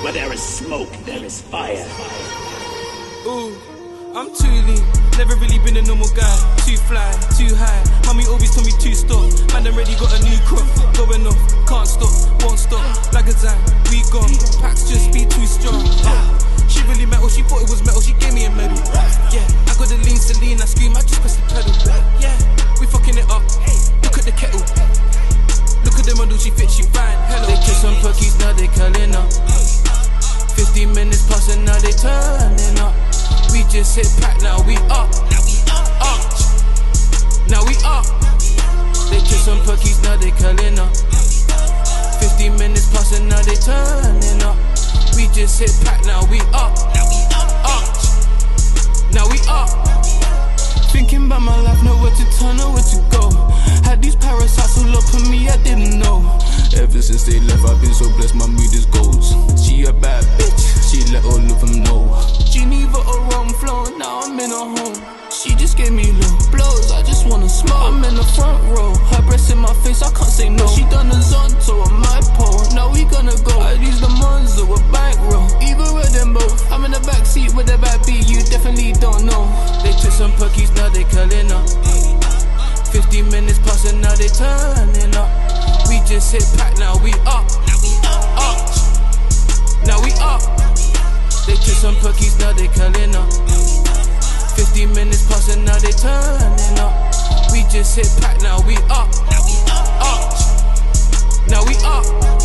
Where there is smoke, there is fire. Ooh, I'm too lean, never really been a normal guy. Too fly, too high, mommy always told me to stop. Man already got a new crop, going off, can't stop, won't stop. Like a time, we gone, packs just be too strong. She really metal, she thought it was metal, she gave me a medal. Yeah, I got the lean Celine, I scream, I just press the pedal. Yeah, we fucking it up, look at the kettle. Look at the model, she fit, she fine, hello. They kiss on perkies, now they curling up. 15 minutes passing, now they turning up. We just hit pack, now we up. Up. Now we up. They kiss on perkies, now they curling up. 15 minutes passing, now they turning up. We just hit pack, now we up. Up. Now we up. Thinking about my life, nowhere to turn, nowhere to go. Had these parasites all up on me, I didn't know. Ever since they left, I've been so blessed, my mood is goals. She a bad bitch, she let all of them know. Geneva or Rome flow, now I'm in her home. She just gave me low blows, I just wanna smoke. I'm in the front row, her breast in my face, I can't say no. She done a Zonto on my pole, now we gonna go. I use the Monzo, a bankroll, either of them both. I'm in the backseat with the bad beat, you definitely don't know. They took some perkies, now they curling up. 15 minutes passing, now they turning up. We just hit pack, now we up. Up. Now we up. They took some perkies, now they curling up. 15 minutes passing, now they turning up. We just hit pack, now we up. Up. Now we up.